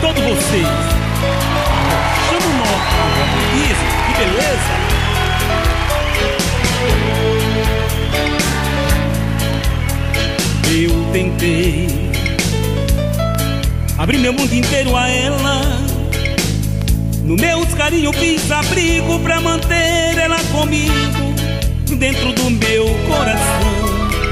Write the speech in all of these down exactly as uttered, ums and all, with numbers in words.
todos vocês. Chama o nome. Isso, que beleza. Eu tentei abrir meu mundo inteiro a ela. No meus carinhos fiz abrigo pra manter ela comigo dentro do meu coração.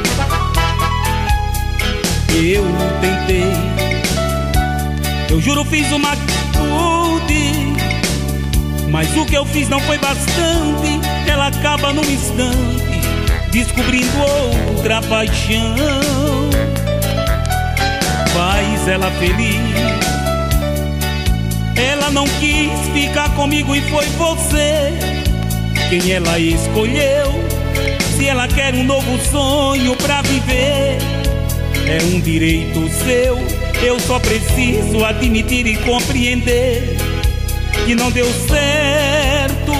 Eu tentei, eu juro fiz uma atitude, mas o que eu fiz não foi bastante. Ela acaba num instante descobrindo outra paixão. Faz ela feliz. Ela não quis ficar comigo e foi você quem ela escolheu. Se ela quer um novo sonho pra viver, é um direito seu. Eu só preciso admitir e compreender que não deu certo.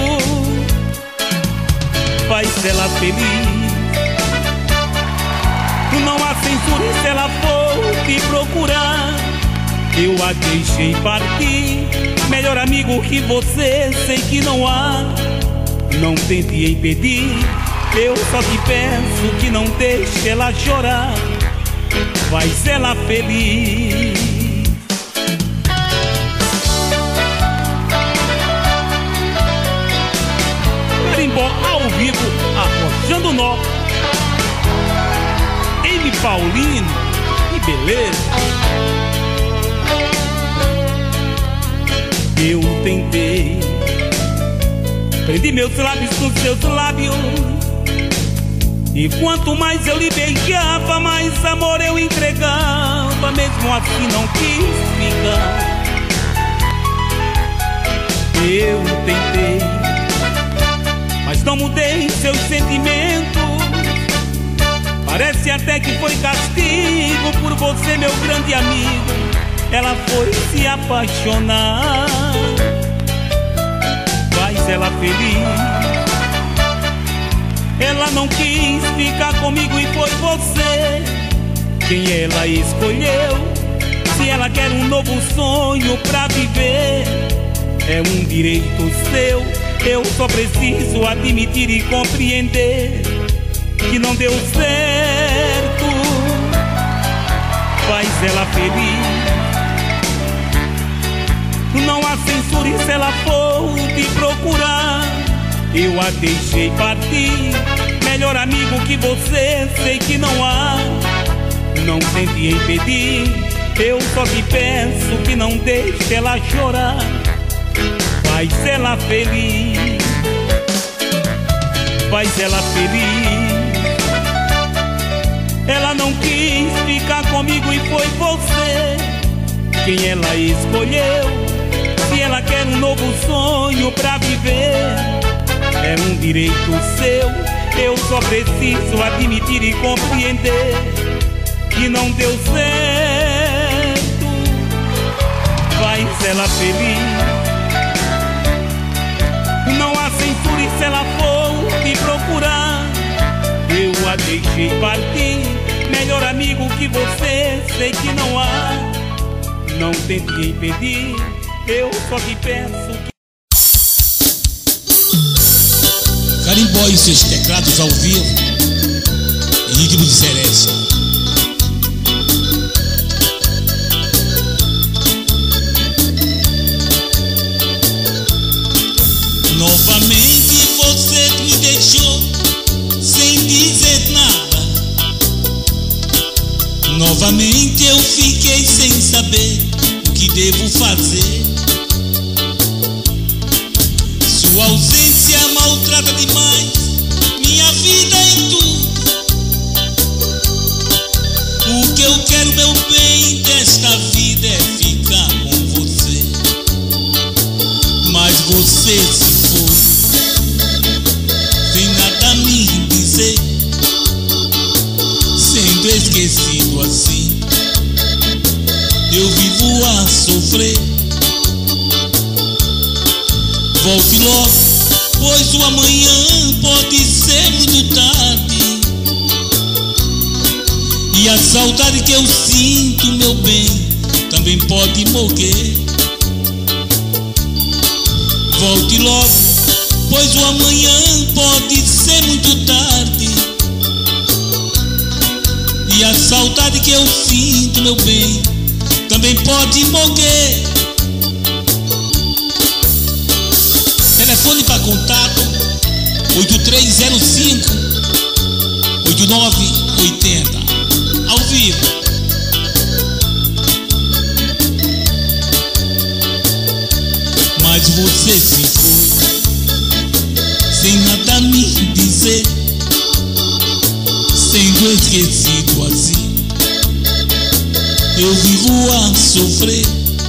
Faz ela feliz. Não há censura se ela for te procurar. Eu a deixei partir. Melhor amigo que você, sei que não há. Não tente impedir. Eu só te peço que não deixe ela chorar. Faz ela feliz. Carimbó ao vivo, arrochando nó. M. Paulino, que beleza. Eu tentei, prendi meus lábios nos seus lábios, e quanto mais eu lhe beijava, mais amor eu entregava. Mesmo assim não quis ficar. Eu tentei, mas não mudei seus sentimentos. Parece até que foi castigo por você, meu grande amigo. Ela foi se apaixonar. Faz ela feliz. Ela não quis ficar comigo e foi você quem ela escolheu. Se ela quer um novo sonho pra viver, é um direito seu. Eu só preciso admitir e compreender que não deu certo. Faz ela feliz. Não há censura e se ela for te procurar, eu a deixei partir. Melhor amigo que você, sei que não há. Não tente impedir. Eu só te peço que não deixe ela chorar. Faz ela feliz. Faz ela feliz. Ela não quis ficar comigo e foi você quem ela escolheu. Se ela quer um novo sonho pra viver, é um direito seu. Eu só preciso admitir e compreender que não deu certo. Faz ela feliz. Não há censura e se ela for te procurar, eu a deixei partir. Melhor amigo que você, sei que não há. Não tente impedir. Eu só te peço que... Carimbó e seus teclados ao vivo, em ritmo de Cereça. Novamente você me deixou sem dizer nada. Novamente eu fiquei sem saber o que devo fazer. Sua ausência maltrata demais minha vida e tudo. O que eu quero, meu bem, desta vida é ficar com você. Mas você se foi sem nada a me dizer, sendo esquecido assim, eu vivo a sofrer. Volte logo, pois o amanhã pode ser muito tarde, e a saudade que eu sinto, meu bem, também pode morrer. Volte logo, pois o amanhã pode ser muito tarde. E a saudade que eu sinto, meu bem, também pode morrer. Telefone para contato oito três zero cinco oito nove oito zero, ao vivo. Mas você se foi sem nada me dizer, sendo esquecido assim, eu vivo a sofrer.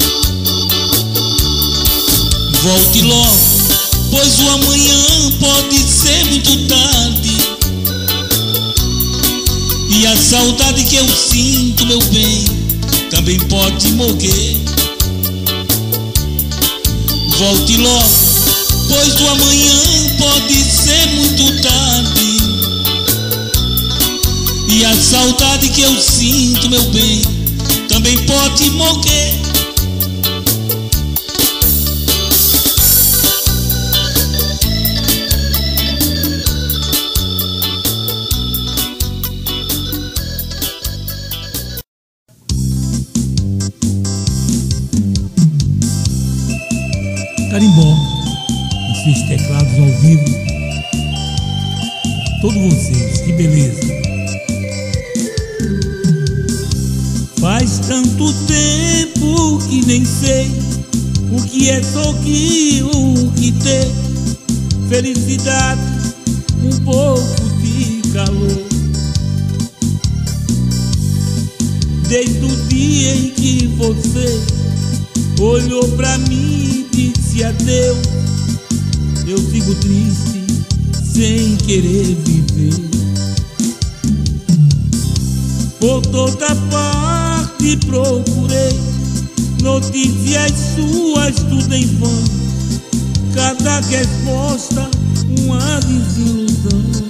Volte logo, pois o amanhã pode ser muito tarde. E a saudade que eu sinto, meu bem, também pode morrer. Volte logo, pois o amanhã pode ser muito tarde. E a saudade que eu sinto, meu bem, também pode morrer. Carimbó, os seus teclados ao vivo. Todos vocês, que beleza. Faz tanto tempo que nem sei o que é sorrir, o que ter felicidade, um pouco de calor. Desde o dia em que você olhou pra mim e disse adeus, eu sigo triste, sem querer viver. Por toda parte procurei notícias suas, tudo em vão. Cada resposta uma desilusão.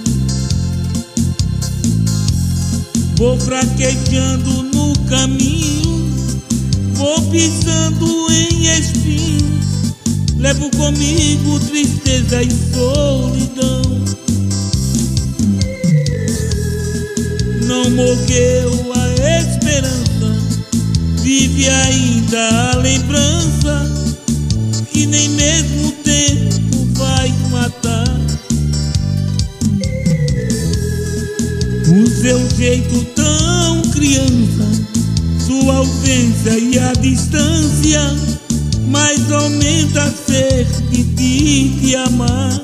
Vou fraquejando no caminho, vou pisando em espinhos, levo comigo tristeza e solidão. Não morreu a esperança, vive ainda a lembrança, que nem mesmo o tempo vai matar. O seu jeito tão criança, sua ausência e a distância, mais aumenta a sede de te amar.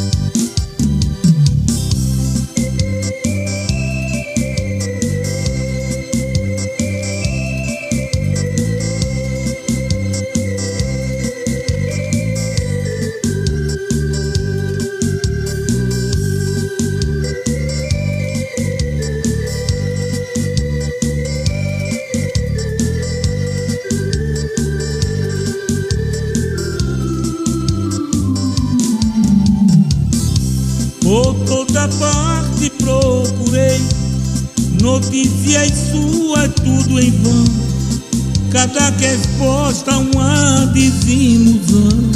Por toda parte procurei notícias suas, tudo em vão. Cada resposta uma desilusão.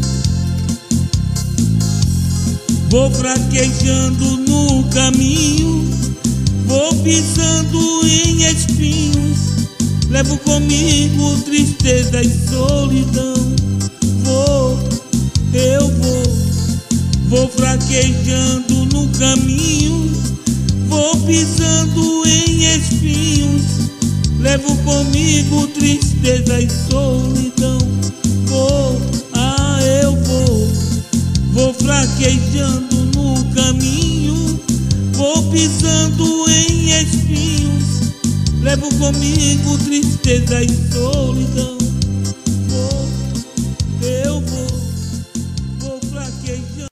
Vou fraquejando no caminho, vou pisando em espinhos, levo comigo tristeza e solidão. Vou, eu vou. Vou fraquejando no caminho, vou pisando em espinhos, levo comigo tristeza e solidão. Vou, ah, eu vou. Vou fraquejando no caminho, vou pisando em espinhos, levo comigo tristeza e solidão. Vou, eu vou. Vou fraquejando.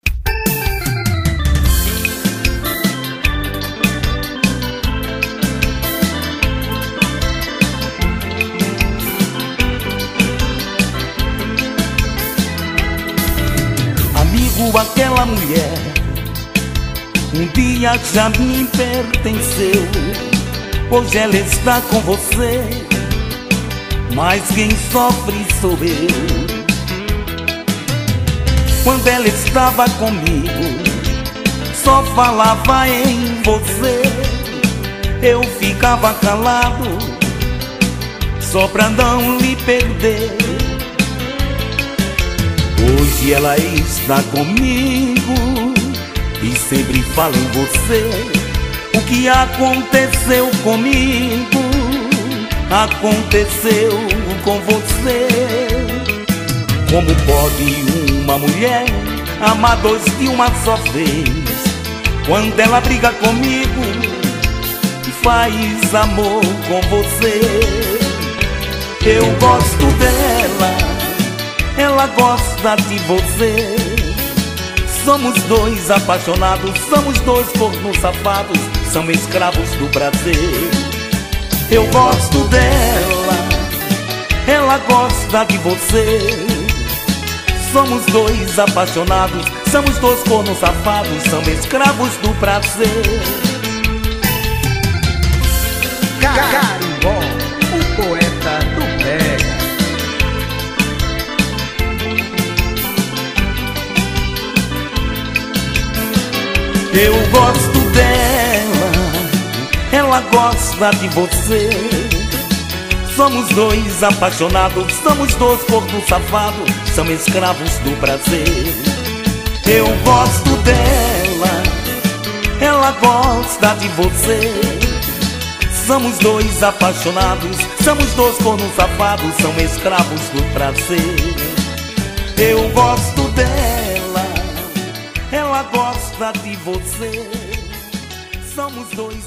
Aquela mulher um dia já me pertenceu, hoje ela está com você, mas quem sofre sou eu. Quando ela estava comigo, só falava em você. Eu ficava calado, só pra não lhe perder. Hoje ela está comigo e sempre fala em você. O que aconteceu comigo aconteceu com você. Como pode uma mulher amar dois de uma só vez? Quando ela briga comigo, faz amor com você. Eu gosto dela, ela gosta de você. Somos dois apaixonados, somos dois cornos safados, somos escravos do prazer. Eu gosto dela, ela gosta de você. Somos dois apaixonados, somos dois cornos safados, somos escravos do prazer. Carimbó, o poeta do Pega. Eu gosto dela, ela gosta de você. Somos dois apaixonados, somos dois cornos safados, somos escravos do prazer. Eu gosto dela, ela gosta de você. Somos dois apaixonados, somos dois cornos safados, somos escravos do prazer. Eu gosto dela, ela gosta de você. Somos dois.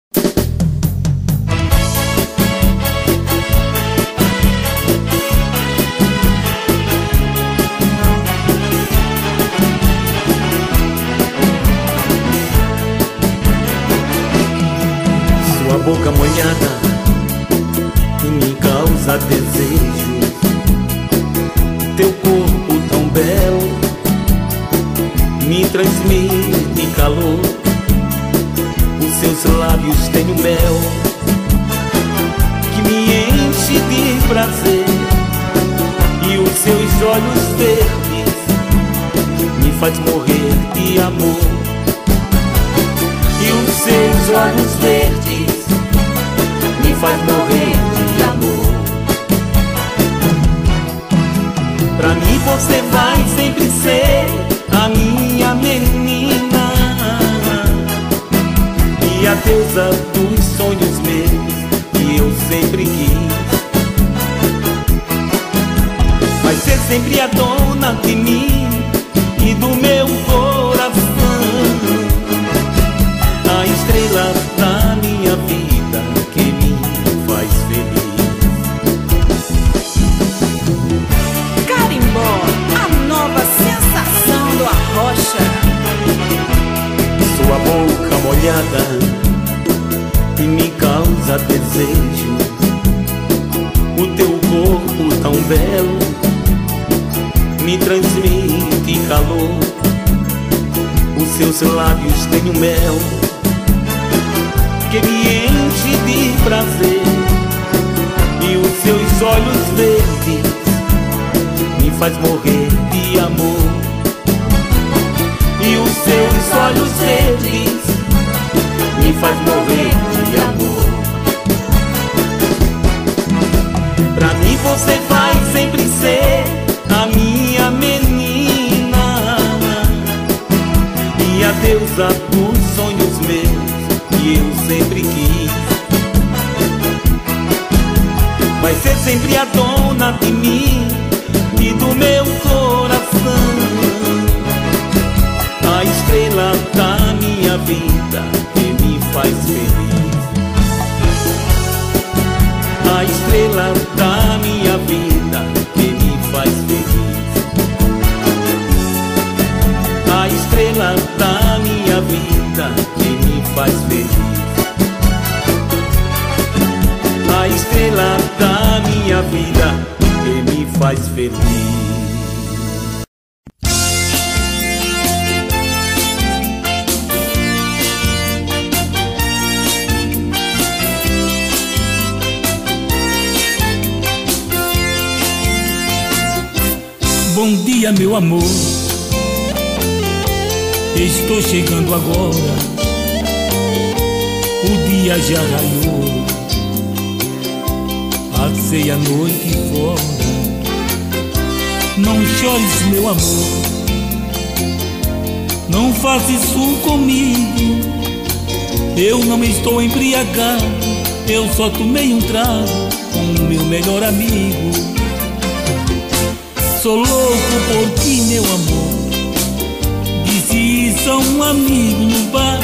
Sua boca molhada que me causa desejo, teu corpo tão belo me transmite calor. Os seus lábios têm um mel que me enche de prazer, e os seus olhos verdes me faz morrer de amor. E os seus olhos verdes me faz morrer de amor. Pra mim você vai sempre ser a minha menina e a deusa dos sonhos meus que eu sempre quis. Vai ser sempre a dona de mim e do meu coração, a estrela da minha vida que me faz feliz. Carimbó, a nova sensação do Arrocha. Sua boca molhada que me causa desejo, o teu corpo tão belo me transmite calor. Os seus lábios têm um mel que me enche de prazer, e os seus olhos verdes me faz morrer de amor. E os seus olhos verdes me faz morrer de amor. Pra mim você vai sempre ser a minha menina e a deusa dos sonhos meus que eu sempre quis. Vai ser sempre a dona de mim e do meu coração, a estrela da minha vida que me faz feliz. A estrela da minha vida que me faz feliz. A estrela da minha vida que me faz feliz. A estrela da minha vida que me faz feliz. Bom dia, meu amor, Estou chegando agora, o dia já raiou, passei a noite fora. Não chores, meu amor, não faça isso comigo. Eu não estou embriagado, eu só tomei um trago com o meu melhor amigo. Sou louco por ti, meu amor, disse isso a um amigo no bar.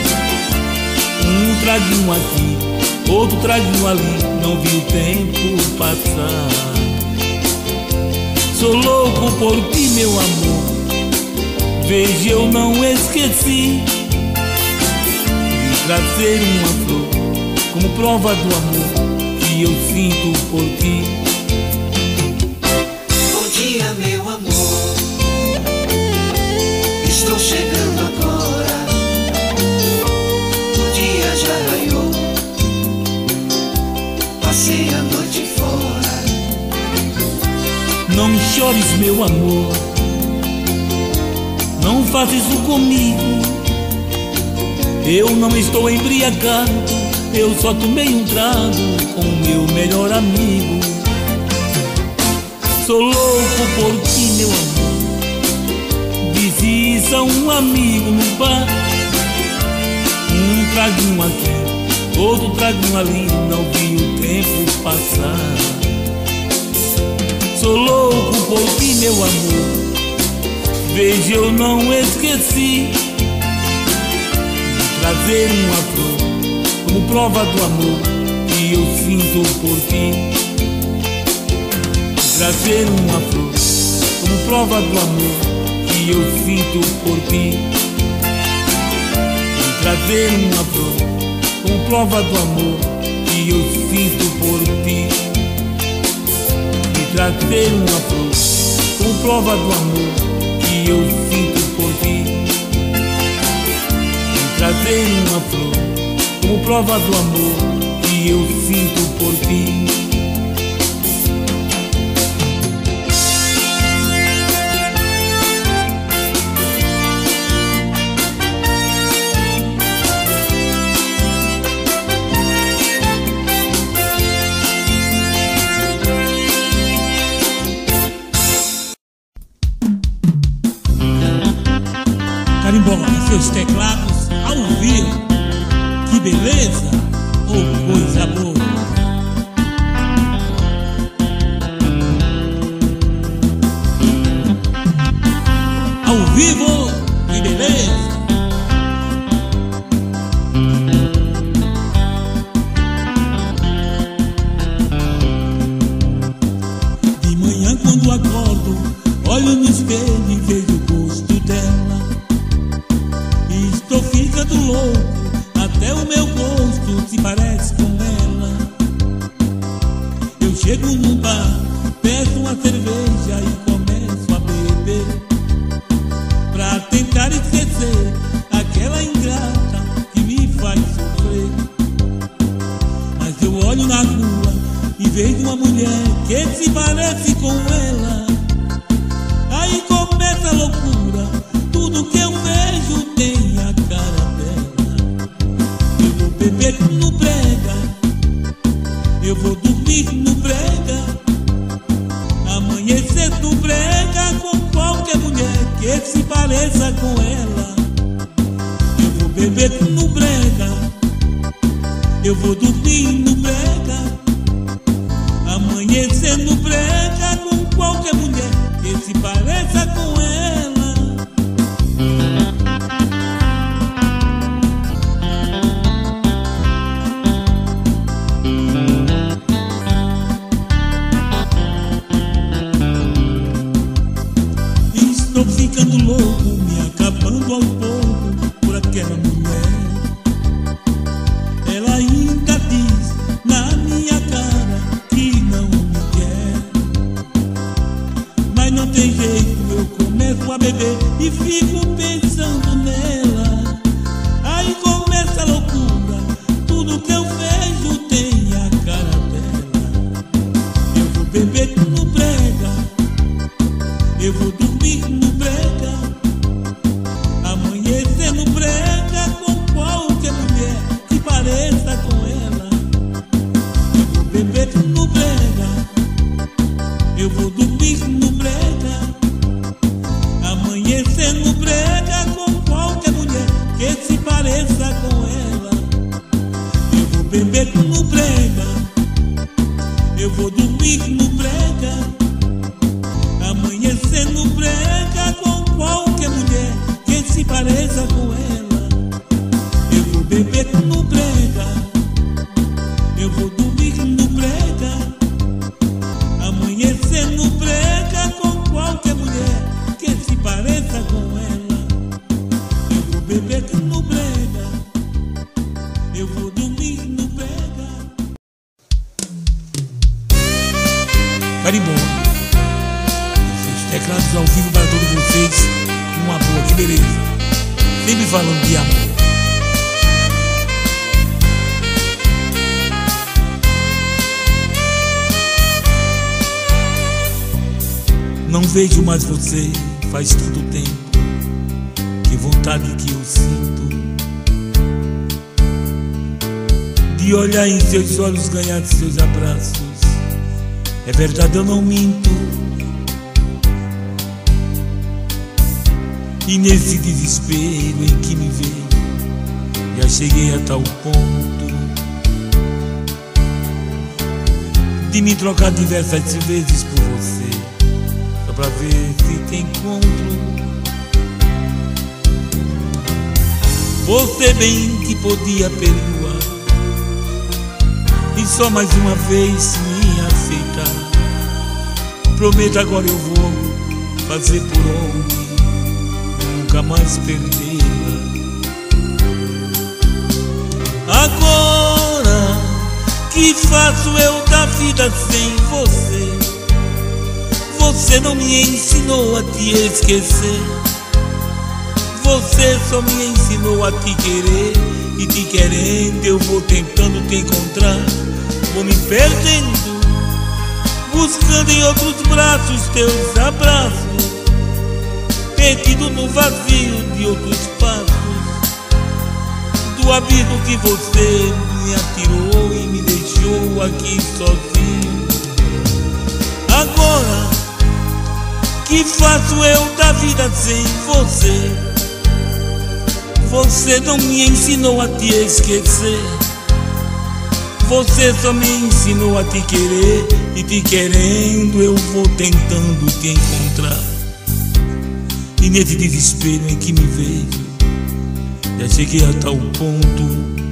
Um traguinho aqui, outro traguinho ali, não vi o tempo passar. Sou louco por ti, meu amor, veja, eu não esqueci de trazer uma flor como prova do amor que eu sinto por ti. Bom dia, meu amor, estou chegando agora, o dia já raiou, passei a noite fora. Não chores, meu amor, não faça isso comigo. Eu não estou embriagado, eu só tomei um trago com o meu melhor amigo. Sou louco por ti, meu amor, disse isso a um amigo no bar. Um traguinho aqui, outro traguinho ali, não vi o tempo passar. Sou louco por ti, meu amor, veja, eu não esqueci de trazer uma flor como prova do amor que eu sinto por ti. De trazer uma flor como prova do amor que eu sinto por ti. De trazer uma flor como prova do amor que eu sinto por ti. De trazer uma flor como prova do amor que eu sinto por ti. De trazer uma flor como prova do amor que eu sinto por ti. Carimbó e seus teclados ao vivo, que beleza, oh coisa boa. Ao vivo, que beleza. De manhã quando acordo, olho no espelho e vejo o rosto dela. Estou ficando louco, até o meu gosto se parece com ela. Eu chego num bar, peço uma cerveja e começo a beber, pra tentar esquecer aquela ingrata que me faz sofrer. Mas eu olho na rua e vejo uma mulher que se parece com ela. Aí começa a loucura, tudo que eu vejo tem a cara dela. Eu vou beber no brega, eu vou dormir no brega, amanhecer no brega com qualquer mulher que se pareça com ela. Eu vou beber no brega, eu vou dormir no brega, amanhecer no brega com qualquer mulher que se pareça com ela. Estou ficando louco, me acabando ao pouco por aquela mulher. Ela ainda diz beber no brega, eu vou dormir no brega, amanhecer no brega com qualquer mulher que se pareça com ela. Eu vou beber no brega, eu vou dormir no brega, amanhecer no brega com qualquer mulher que se pareça com ela. Eu vou beber no brega, eu vou dormir no brega. Carimbó, esses teclados ao vivo para todos vocês. Uma boa, que beleza. Sempre falando de amor. Não vejo mais você, faz tanto tempo. Que vontade que eu sinto de olhar em seus olhos, ganhar de seus abraços. É verdade, eu não minto. E nesse desespero em que me vejo, já cheguei a tal ponto de me trocar diversas vezes por você, só pra ver se te encontro. Você bem que podia perdoar e só mais uma vez me aceitar. Prometo agora eu vou fazer por onde nunca mais perdê-la. Agora que faço eu da vida sem você? Você não me ensinou a te esquecer. Você só me ensinou a te querer. E te querendo eu vou tentando te encontrar. Vou me perdendo, buscando em outros braços teus abraços, perdido no vazio de outros passos, do abismo que você me atirou e me deixou aqui sozinho. Agora que faço eu da vida sem você? Você não me ensinou a te esquecer. Você só me ensinou a te querer. E te querendo eu vou tentando te encontrar. E nesse desespero em que me vejo, já cheguei a tal ponto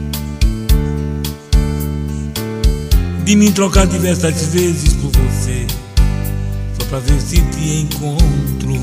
de me trocar diversas vezes por você, só pra ver se te encontro.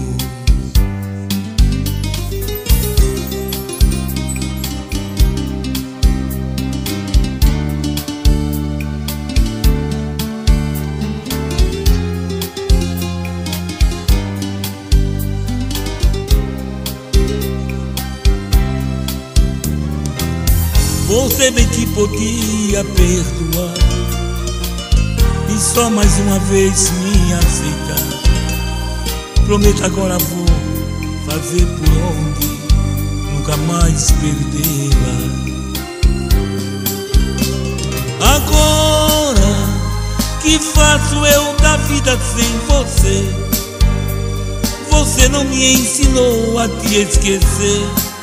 Você bem que podia perdoar e só mais uma vez me aceitar. Prometo agora vou fazer por onde nunca mais perdê-la. Agora que faço eu da vida sem você? Você não me ensinou a te esquecer.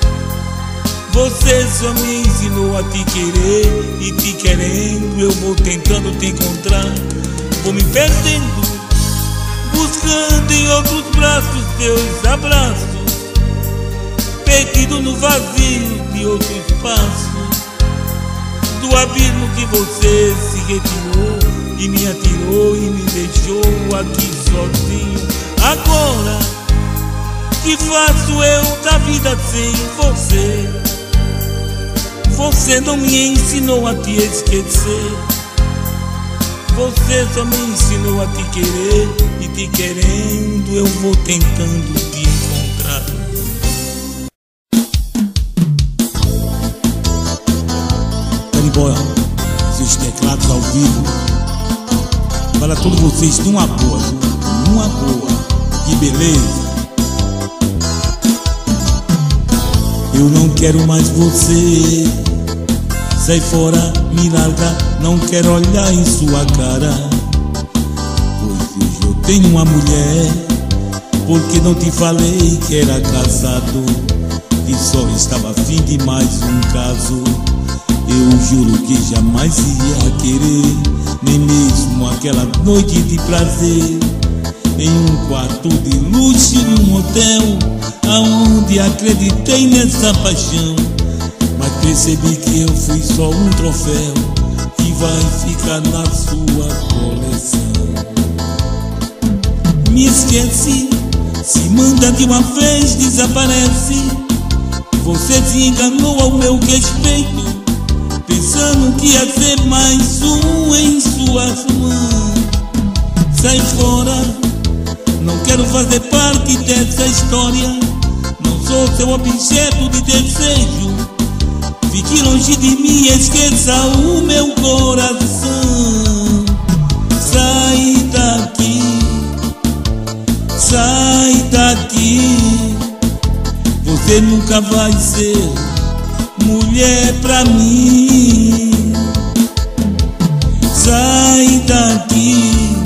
Você só me ensinou a te querer. E te querendo eu vou tentando te encontrar. Vou me perdendo, buscando em outros braços teus abraços, perdido no vazio de outros passos, do abismo que você se retirou e me atirou e me deixou aqui sozinho. Agora que faço eu da vida sem você? Você não me ensinou a te esquecer. Você só me ensinou a te querer. E te querendo eu vou tentando te encontrar. Carimbó, seus teclados ao vivo para todos vocês numa boa, numa boa. Que beleza. Eu não quero mais você. Sai fora, me larga, não quero olhar em sua cara. Pois hoje eu tenho uma mulher. Porque não te falei que era casado e só estava a fim de mais um caso. Eu juro que jamais ia querer, nem mesmo aquela noite de prazer, em um quarto de luxo de um hotel, aonde acreditei nessa paixão. Mas percebi que eu fui só um troféu que vai ficar na sua coleção. Me esqueci, se manda de uma vez, desaparece. Você se enganou ao meu respeito, pensando que ia ser mais um em suas mãos. Sai fora, não quero fazer parte dessa história. Não sou seu objeto de desejo. Fique longe de mim, esqueça o meu coração. Sai daqui, sai daqui. Você nunca vai ser mulher pra mim. Sai daqui,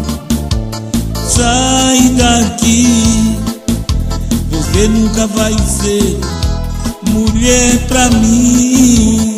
sai daqui. Você nunca vai ser mulher pra mim.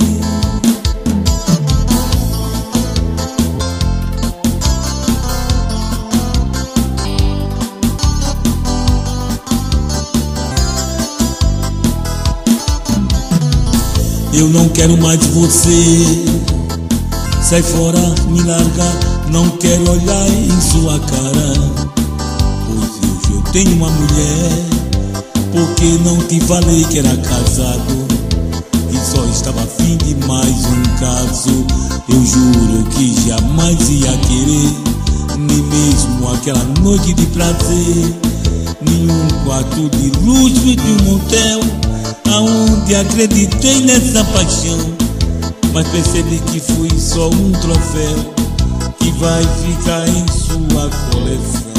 Eu não quero mais você. Sai fora, me larga. Não quero olhar em sua cara, pois hoje eu tenho uma mulher. Porque não te falei que era casado e só estava afim de mais um caso. Eu juro que jamais ia querer, nem mesmo aquela noite de prazer, nenhum quarto de luxo de um motel, aonde acreditei nessa paixão. Mas percebi que fui só um troféu que vai ficar em sua coleção.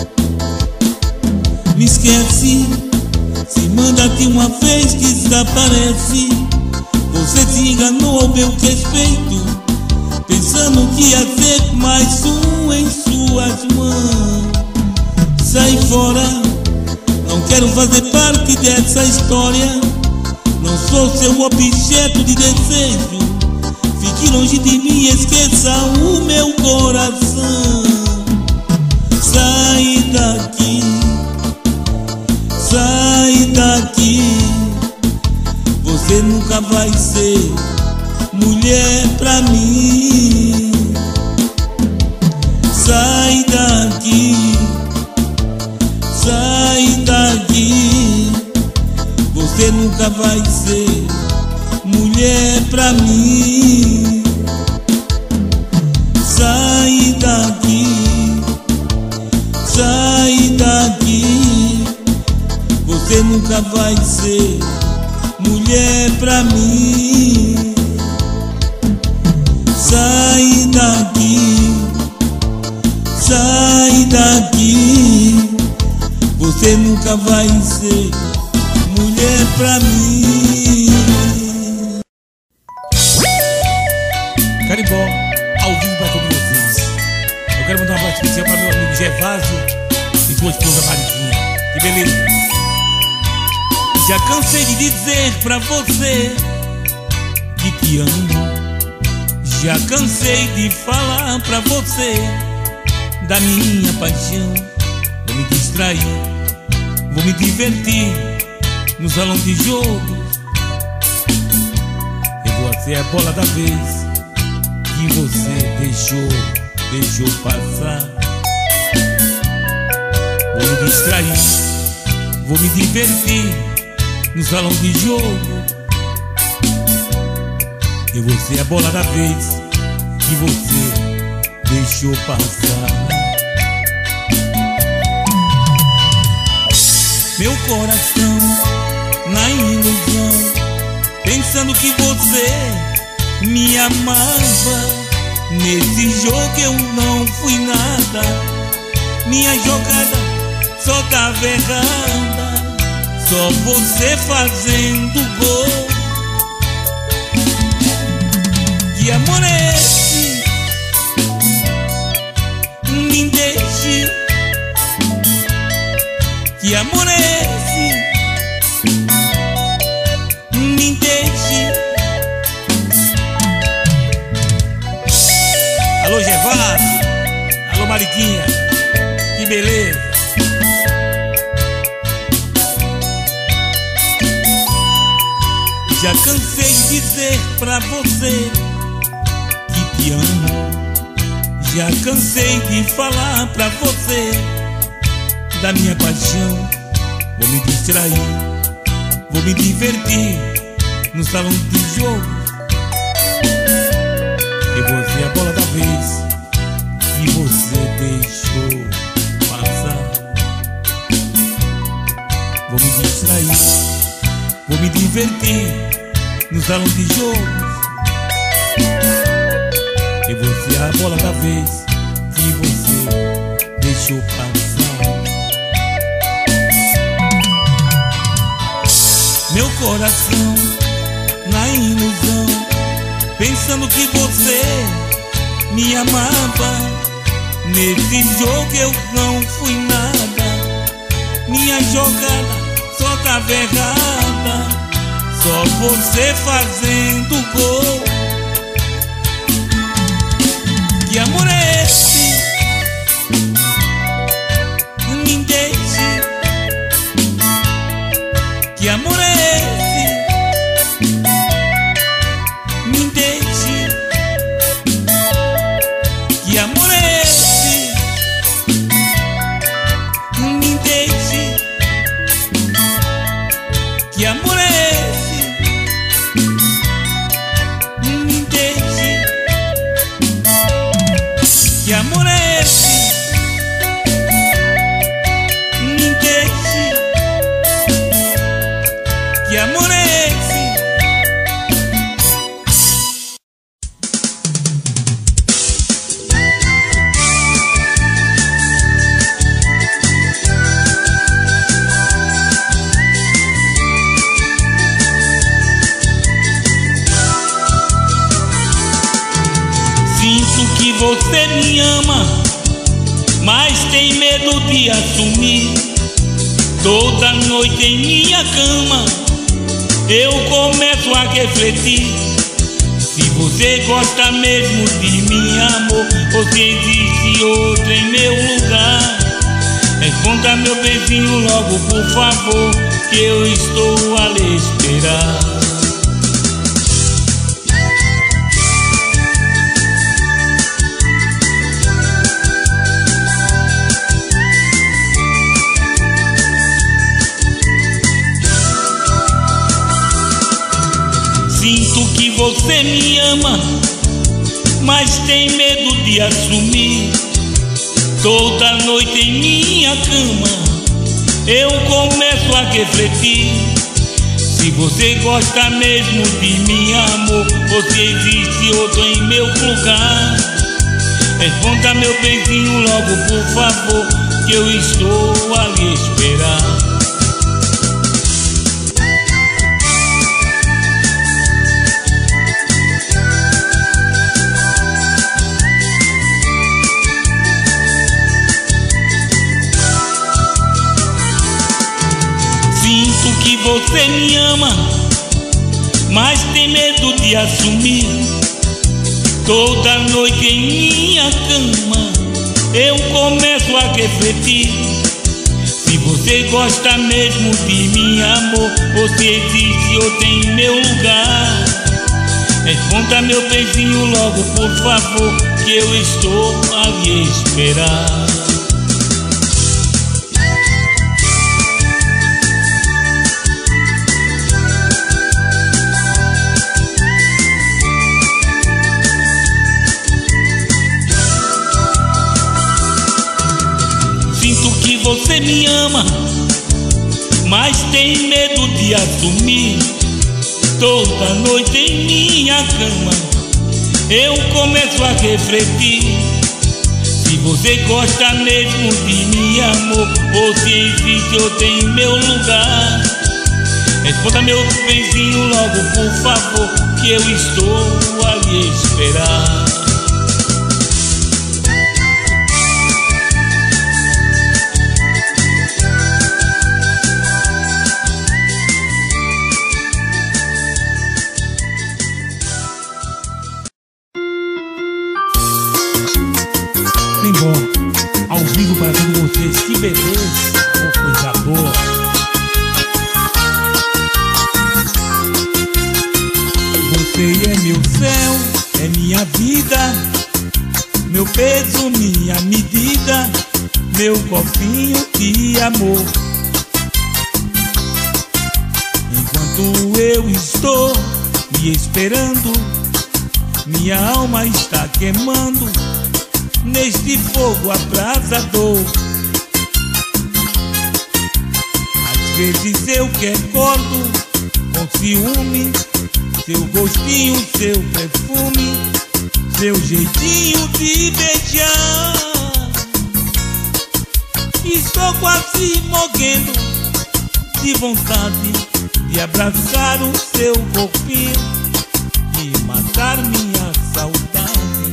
Me esquece, se manda de uma vez, desaparece. Você se enganou ao meu respeito, pensando que ia ser mais um em suas mãos. Sai fora, não quero fazer parte dessa história. Não sou seu objeto de desejo. Fique longe de mim, esqueça o meu coração. Sai daqui, sai daqui. Você nunca vai ser mulher pra mim. Sai daqui, sai daqui. Você nunca vai ser mulher pra mim. Sai daqui, sai daqui. Você nunca vai ser mulher pra mim. Sai daqui, sai daqui. Você nunca vai ser mulher pra mim. Carimbó, ao vivo pra todos vocês. Eu quero mandar um abraço especial para meu amigo Gervásio e sua esposa Mariquinha. Que beleza! Já cansei de dizer pra você que te amo. Já cansei de falar pra você da minha paixão. Vou me distrair, vou me divertir no salão de jogos. Eu vou ser a bola da vez que você deixou, deixou passar. Vou me distrair, vou me divertir no salão de jogo. Eu vou ser a bola da vez que você deixou passar. Meu coração na ilusão, pensando que você me amava. Nesse jogo eu não fui nada, minha jogada só dava errada, só você fazendo gol. Que amor é esse? Me deixe. Que amor é esse? Me deixe. Márcio. Alô, Mariquinha. Que beleza. Já cansei de dizer pra você que te amo. Já cansei de falar pra você da minha paixão. Vou me distrair, vou me divertir no salão de jogo. E você é a bola da vez que você deixou passar. Vou me distrair, vou me divertir no salão de jogos. E você é a bola da vez que você deixou passar. Meu coração na ilusão, pensando que você me amava. Nesse jogo eu não fui nada, minha jogada só tava errada, só você fazendo gol. Que amor é esse? Me deixe. Que amor é esse? Me deixe. Que amor é esse? Me deixe. Que amor é esse? Me deixe. Que amor é esse? Me deixe. Que amor é esse? Sinto que você me ama, mas tem medo de assumir. Toda noite em minha cama eu começo a refletir. Se você gosta mesmo de mim, amor, ou se existe outro em meu lugar. Responda, meu beijinho, logo, por favor, que eu estou a lhe esperar. Sinto que você me ama, mas tem medo de assumir. Toda noite em minha cama eu começo a refletir. Se você gosta mesmo de mim, amor, ou se existe outro em meu lugar. Responda, meu beijinho, logo, por favor, que eu estou a lhe esperar. Sinto que você me ama, mas tem medo de assumir. Toda noite em minha cama eu começo a refletir. Se você gosta mesmo de mim, amor, ou se existe outro em meu lugar. Responda, meu beijinho, logo, por favor, que eu estou a lhe esperar. Sinto que você me ama, mas tem medo de assumir. Toda noite em minha cama eu começo a refletir. Se você gosta mesmo de mim, amor, ou se existe outro em meu lugar. Responda, meu benzinho, logo, por favor, que eu estou a lhe esperar. vivo para todos vocês. Que beleza, oh, coisa boa. Você é meu céu, é minha vida, meu peso, minha medida, meu cofrinho de amor. Enquanto eu estou me esperando, minha alma está queimando neste fogo abrasador. Às vezes eu que acordo com ciúme, seu gostinho, seu perfume, seu jeitinho de beijar. Estou quase morrendo de vontade de abraçar o seu corpinho e matar minha saudade.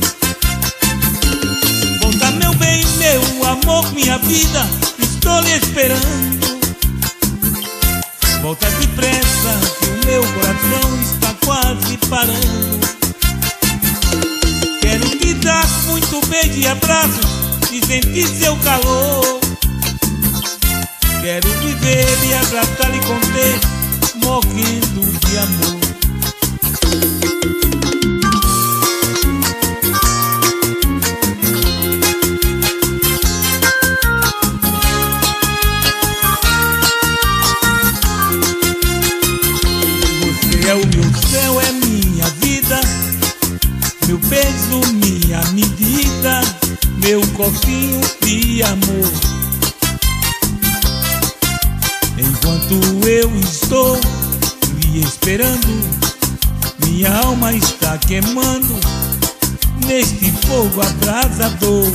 Volta, meu bem, meu amor, minha vida, estou lhe esperando. Volta depressa, que o meu coração está quase parando. Quero te dar muito beijo e abraço e sentir seu calor. Quero viver e abraçar e conter, morrendo de amor. Você é o meu céu, é minha vida, meu peso, minha medida, meu cofrinho de amor. Enquanto eu estou lhe esperando, minha alma está queimando neste fogo abrasador.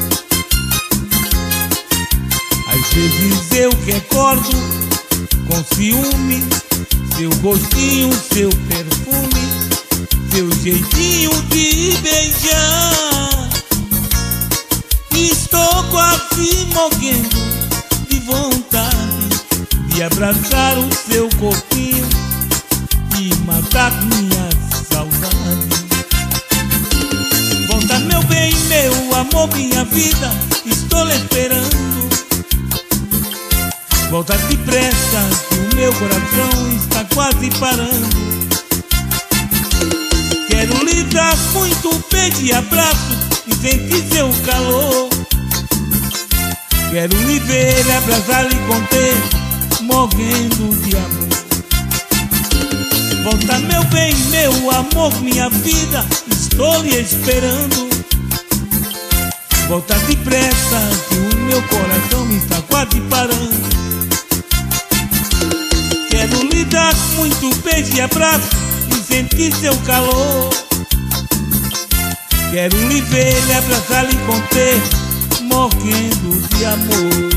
Às vezes eu que acordo com ciúme, seu gostinho, seu perfume, seu jeitinho de beijar. Estou quase morrendo de vontade de abraçar o seu corpinho e matar minha saudade. Volta, meu bem, meu amor, minha vida, estou lhe esperando. Volta depressa, que o meu coração está quase parando. Quero lhe dar muito beijo e abraço e sentir seu calor. Quero lhe ver, abraçar e conter, morrendo de amor. Volta, meu bem, meu amor, minha vida, estou lhe esperando. Volta depressa, que o meu coração está quase parando. Quero lhe dar muito beijo e abraço e sentir seu calor. Quero lhe ver, lhe abraçar e conter, morrendo de amor.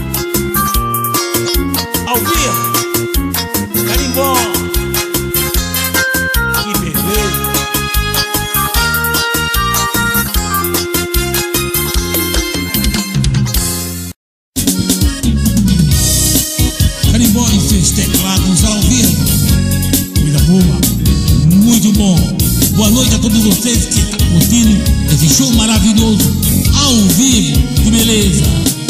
Ao vivo, Carimbó, que beleza. Carimbó e seus teclados ao vivo. Coisa boa, muito bom. Boa noite a todos vocês que estão curtindo esse show maravilhoso ao vivo. Que beleza.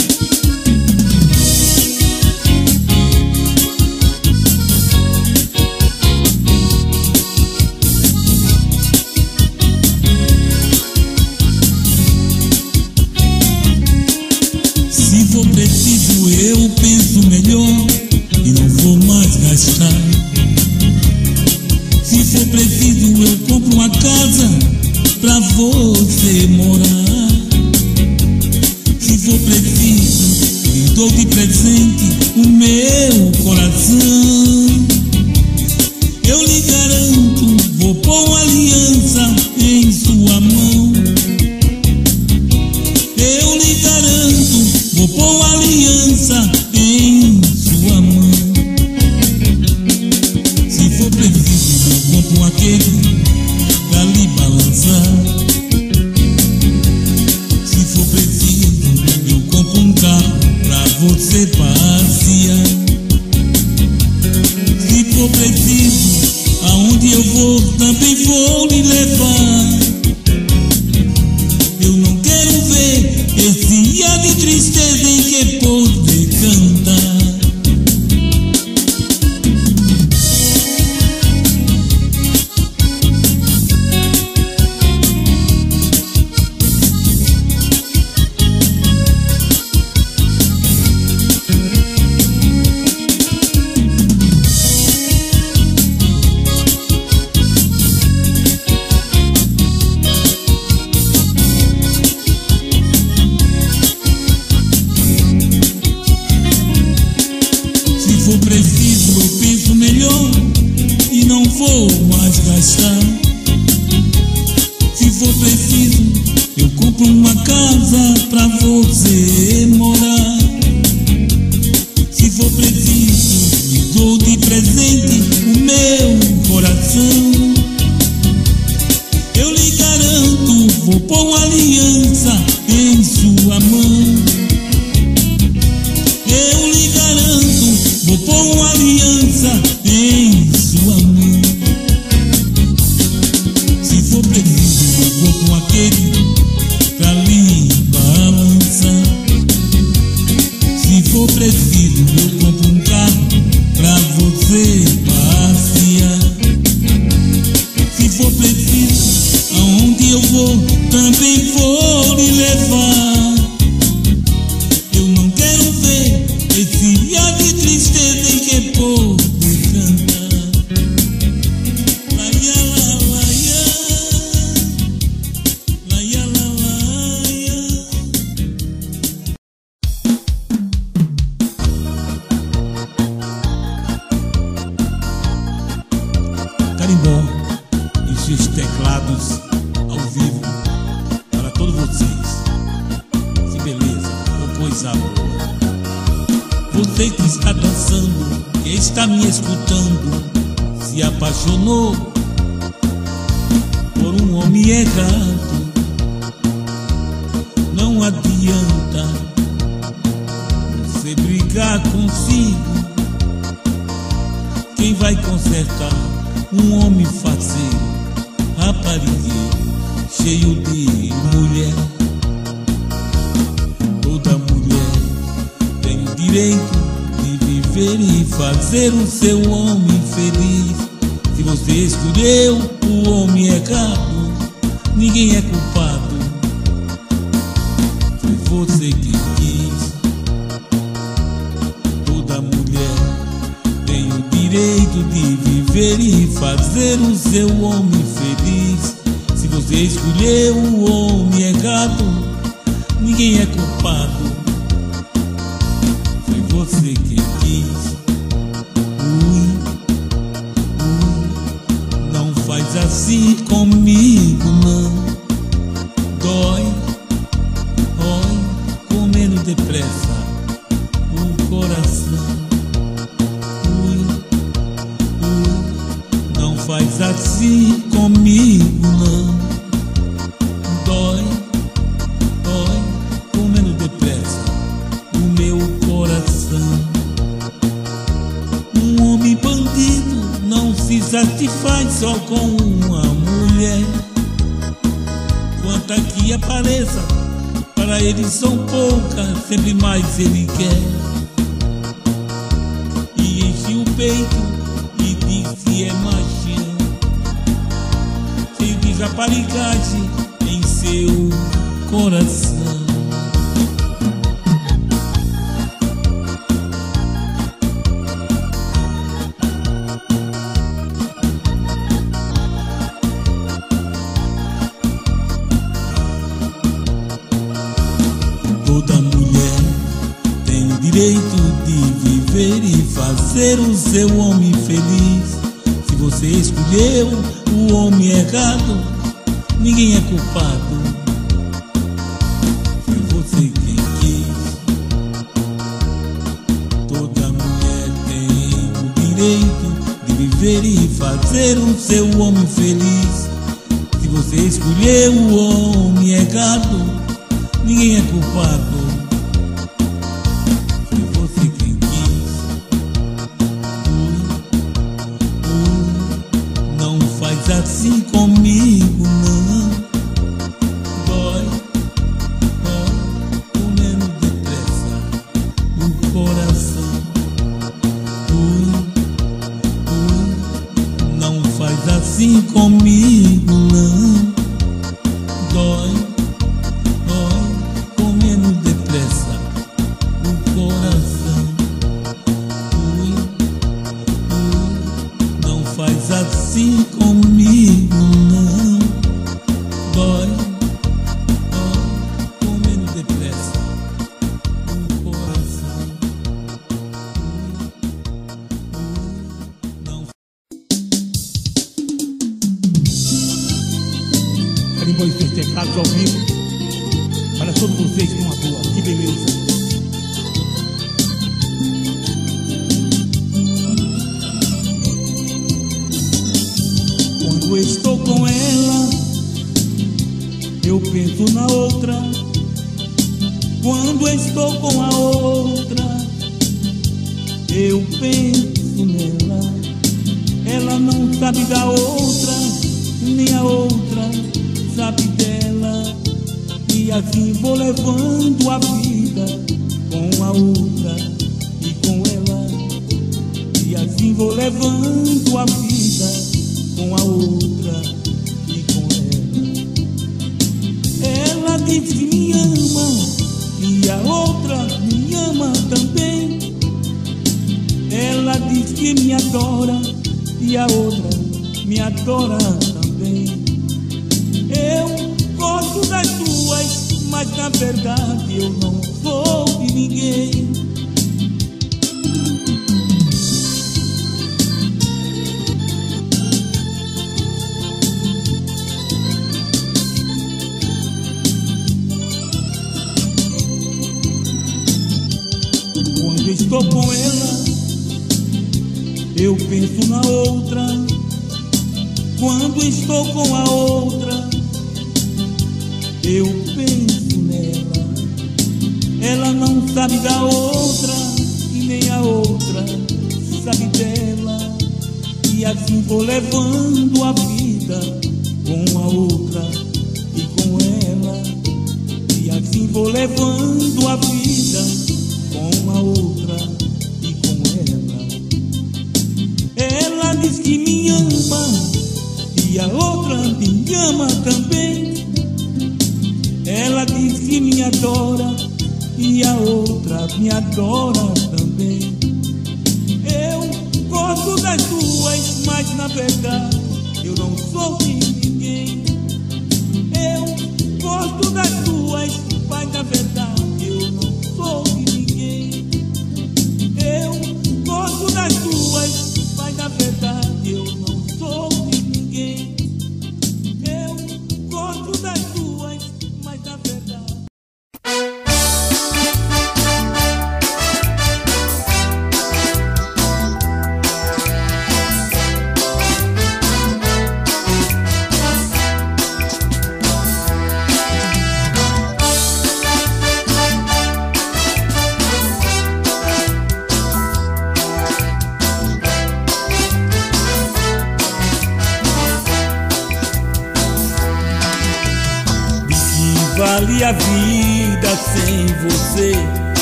Se for preciso eu penso melhor e não vou mais gastar. Se for preciso eu compro uma casa pra você morar. Se for preciso lhe dou de presente o meu coração. Eu lhe garanto, vou pôr uma aliança em sua mão. Eu lhe garanto, vou pôr uma aliança em sua mão. Se for preciso eu compro um aquele pra lhe balançar. Se for preciso eu compro um carro pra você passear. Se for preciso, aonde eu vou também vou lhe levar. gastar. Se for preciso, eu compro uma casa pra você morar. Se for preciso, me dou de presente o meu coração. Eu lhe garanto, vou pôr uma aliança em sua mão. Eu lhe garanto, vou pôr uma aliança em sua mão. Se for preciso, eu vou com aquele pra lhe balançar. Se for preciso, eu compro um carro pra você passear. Se for preciso, aonde eu vou, também vou lhe levar. Eu não quero ver esse ar de tristeza em que poder cantar. Laia, la, laia, laia, la, laia. Carimbó e seus teclados ao vivo para todos vocês. Que beleza, oh coisa boa. Você que está dançando, que está me escutando, se apaixonou por um homem errado. Não adianta você brigar consigo. Quem vai consertar um homem faceiro, raparigueiro, cheio de mulher? Toda mulher tem o direito de viver e fazer o seu homem feliz. Se você escolheu o homem errado, ninguém é culpado, foi você que quis. Toda mulher tem o direito de viver e fazer o seu homem feliz. Se você escolheu o homem errado, ninguém é culpado, foi você que quis. Ui, ui, não faz assim comigo não. Dói, dói, comendo depressa o coração. Ui, ui, não faz assim comigo não. Dói, dói, comendo depressa o meu coração. Um homem bandido não se satisfaz só com uma mulher. Quanto que apareça, para ele são poucas, sempre mais ele quer. E enche o peito e diz que é magia, cheio de raparigagem em seu coração. Toda mulher tem o direito de viver e fazer o seu homem feliz. Se você escolheu o homem errado, ninguém é culpado, foi você quem quis. Toda mulher tem o direito de viver e fazer o seu homem feliz. Se você escolheu o homem errado, ninguém é culpado, foi você quem quis. Ui, ui, não faz assim comigo não. Dói, dói, comendo depressa o coração. Ui, ui, não faz assim comigo não. Dói, dói, comendo depressa Carimbó e seus teclados ao vivo para todos vocês com a boa, que beleza. Quando estou com ela, eu penso na outra. Quando estou com a outra, eu penso nela. Ela não sabe da outra, nem a outra sabe dela. E assim vou levando a vida com a outra e com ela. E assim vou levando a vida com a outra e com ela. Ela diz que me ama e a outra me ama também. Ela diz que me adora e a outra me adora também. Eu gosto das duas, mas na verdade eu não sou de ninguém. Quando estou com ela, eu penso na outra. Quando estou com a outra, eu penso nela. Ela não sabe da outra e nem a outra sabe dela. E assim vou levando a vida com a outra e com ela. E assim vou levando a vida com a outra e com ela. Ela diz que me ama e a outra me ama também. Ela diz que me adora e a outra me adora também. Eu gosto das duas, mas na verdade eu não sou de ninguém. Eu gosto das duas, mas na verdade eu não sou de ninguém. Eu gosto das duas, mas na verdade eu não sou de ninguém. Eu gosto das duas, mas na verdade. Vale a vida sem você.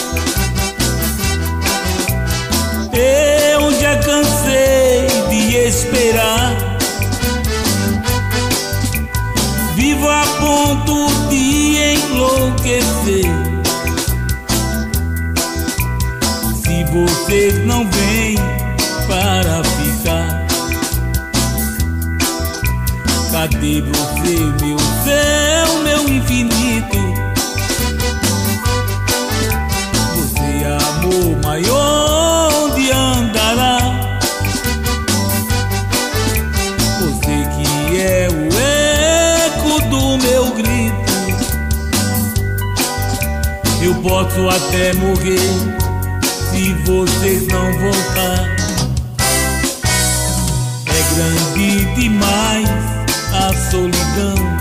Eu já cansei de esperar. Vivo a ponto de enlouquecer. Se vocês não vêm para ficar, cadê você, meu céu, meu infinito? Você, amor maior, onde andará? Você que é o eco do meu grito. Eu posso até morrer se vocês não voltar. É grande demais a solidão.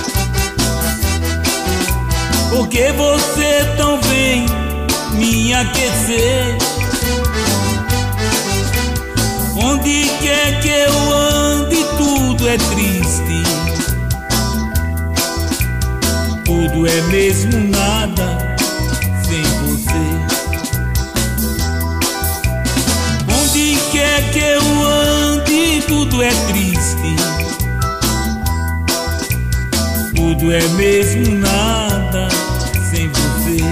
Porque você tão vem me aquecer. Onde quer que eu ande tudo é triste. Tudo é mesmo nada sem você. Onde quer que eu ande tudo é triste. Tudo é mesmo nada sem você.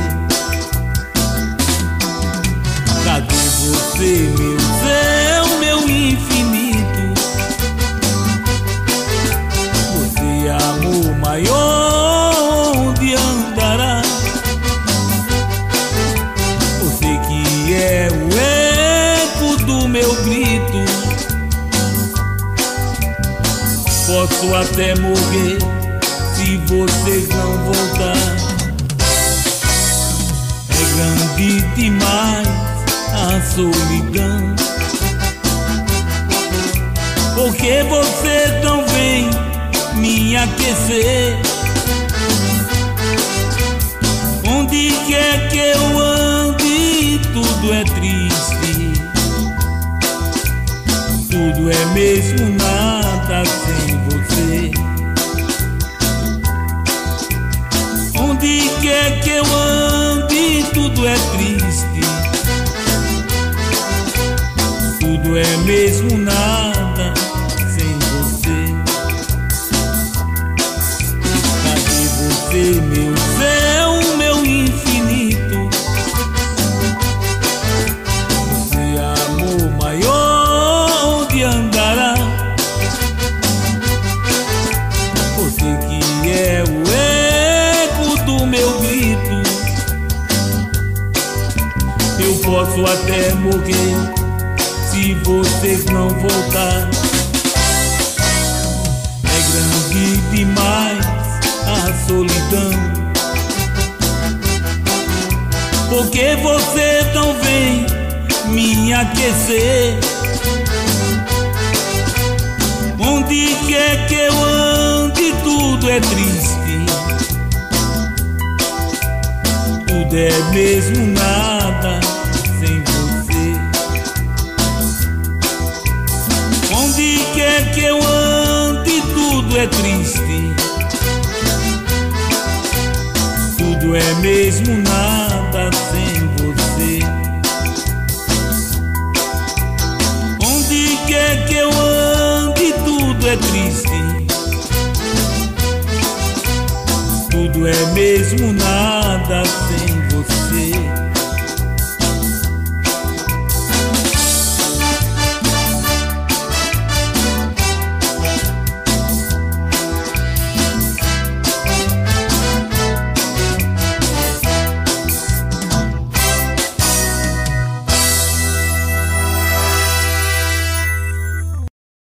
Cadê você, meu céu, meu infinito? Você, amor maior, onde andará? Você que é o eco do meu grito. Posso até morrer se você. Onde quer que eu ande, tudo é triste. Tudo é mesmo nada sem você. Onde quer que eu ande, tudo é triste. Tudo é mesmo nada sem você. Cadê você, meu céu, meu infinito? Você, amor maior, onde andará? Você que é o eco do meu grito. Eu posso até morrer se vocês não voltar. É grande demais a solidão. Porque você não vem me aquecer. Onde quer que eu ande, tudo é triste. Tudo é mesmo nada sem você. Onde quer que eu ande, tudo é triste. Tudo é mesmo nada sem você. Onde quer que eu ande, tudo é triste. Tudo é mesmo nada sem você.